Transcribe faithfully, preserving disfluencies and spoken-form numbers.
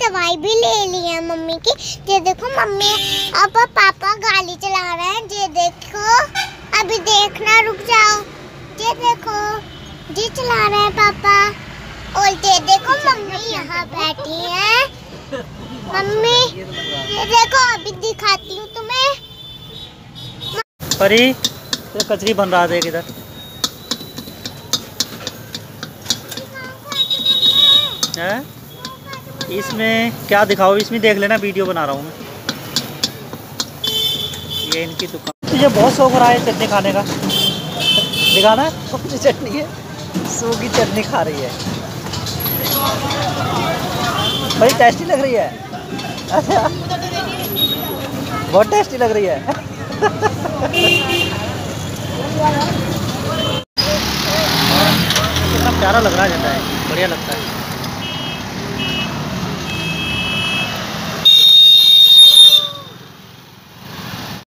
दवाई भी ले ली है मम्मी की। ये देखो मम्मी अब पापा गाड़ी चला रहे हैं। ये देखो अभी देखना, रुक जाओ। ये देखो जी चला रहे हैं पापा। और ये देखो मम्मी यहाँ बैठी है। मम्मी ये देखो अभी दिखाती हूँ तुम्हें। परी तो कचरी बन रहा था एक इधर है। इसमें क्या दिखाओ, इसमें देख लेना, वीडियो बना रहा हूँ मैं। ये इनकी दुकान। मुझे बहुत शौक रहा है चटनी खाने का। दिखाना कौन सी चटनी है? सू की चटनी खा रही है, बड़ी टेस्टी लग रही है। अच्छा बहुत टेस्टी लग रही है। कितना प्यारा लग रहा है, झंडा है, बढ़िया लगता है।